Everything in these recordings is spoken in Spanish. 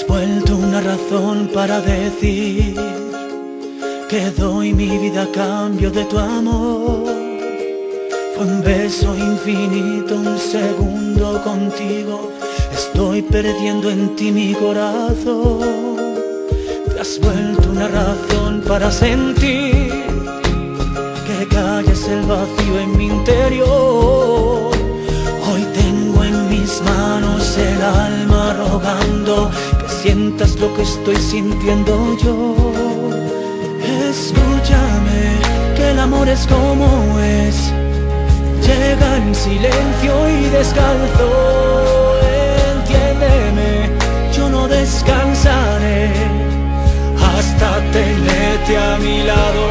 has vuelto una razón para decir que doy mi vida a cambio de tu amor. Fue un beso infinito, un segundo contigo. Estoy perdiendo en ti mi corazón. Te has vuelto una razón para sentir que calles el vacío en mi interior. Hoy tengo en mis manos el alma rogando que sientas lo que estoy sintiendo yo. Escúchame, que el amor es como es, llega en silencio y descalzo. Entiéndeme, yo no descansaré hasta tenerte a mi lado.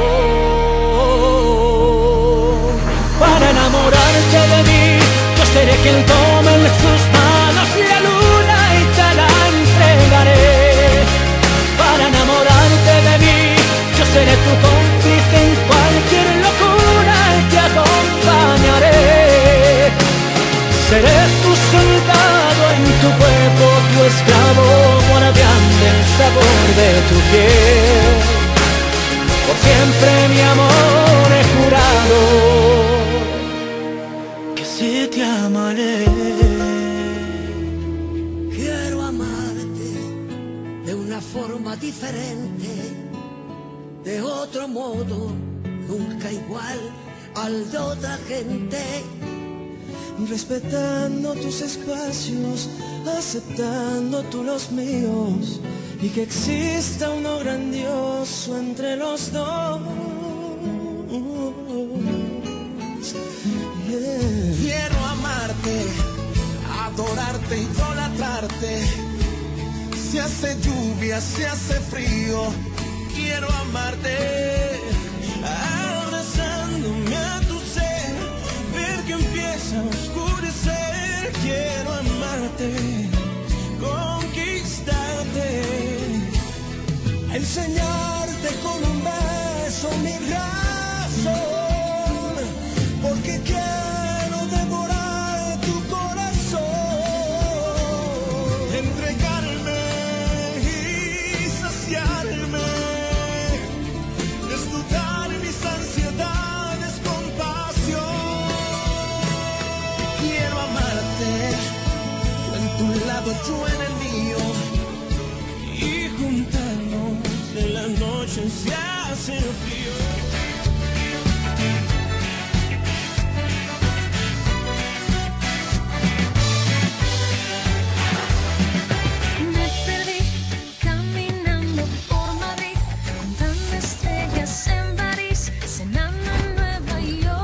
Para enamorarte de mí, yo seré quien tome en sus manos la luna y te la entregaré. Para enamorarte de mí, yo seré tu cómplice en cualquier locura y te acompañaré. Seré tu soldado en tu cuerpo, tu esclavo, guardián del sabor de tu piel. Por siempre, mi amor, he jurado que sí te amaré. Quiero amarte de una forma diferente, de otro modo, nunca igual al de otra gente. Respetando tus espacios, aceptando tú los míos, y que exista uno grandioso entre los dos. Yeah. Quiero amarte, adorarte, idolatrarte. Si hace lluvia, si hace frío, quiero amarte. Abrazándome a tu ser, ver que empieza a oscurecer. Quiero amarte, conquistarte, Enseñarte con un beso mi razón, porque quiero devorar tu corazón. entregarme y saciarme, desnudar mis ansiedades con pasión. Quiero amarte, tú en tu lado, yo en el mío, y juntarnos en la noche si hace frío. Me perdí caminando por Madrid, contando estrellas en París, cenando en Nueva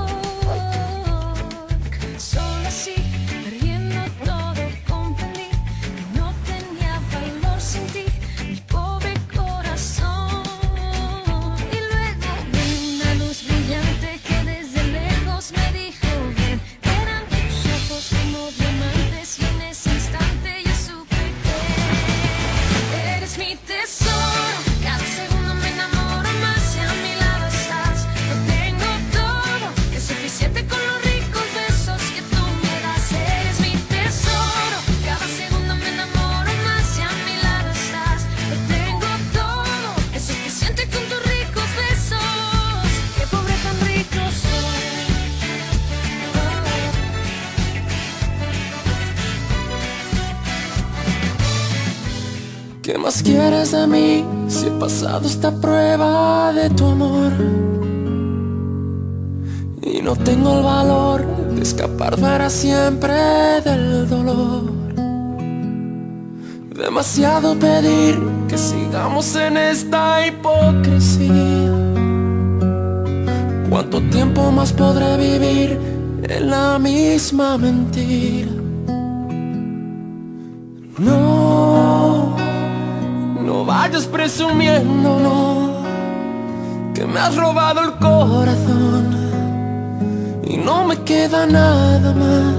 York. Solo así, perdiendo todo, comprendí que no tenía valor sin ti, mi pobre corazón. Y luego vi una luz brillante que desde lejos me dijo ven. Eran tus ojos como diamantes y en ese instante yo supe que eres mi tesoro. Cada segundo me enamoro más y a mi lado estás. Lo tengo todo, es suficiente con los ricos besos que tú me das. Eres mi tesoro. Cada segundo me enamoro más y a mi lado estás. Lo tengo todo, es suficiente con tus ricos besos. Qué pobre tan rico soy. ¿Qué más quieres de mí si he pasado esta prueba de tu amor? Y no tengo el valor de escapar para siempre del dolor. Demasiado pedir que sigamos en esta hipocresía. ¿Cuánto tiempo más podré vivir en la misma mentira? No, no vayas presumiendo, no, que me has robado el corazón y no me queda nada más.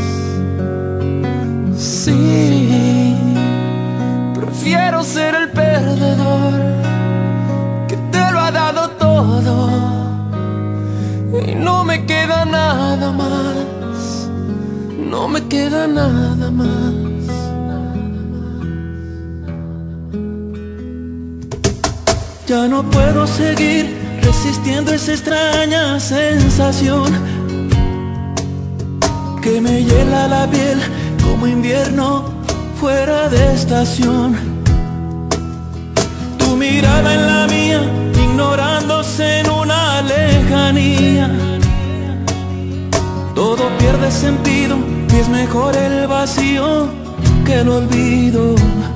Sí, prefiero ser el perdedor que te lo ha dado todo y no me queda nada más, no me queda nada más. Ya no puedo seguir resistiendo esa extraña sensación que me hiela la piel como invierno fuera de estación. Tu mirada en la mía, ignorándose en una lejanía. Todo pierde sentido y es mejor el vacío que el olvido.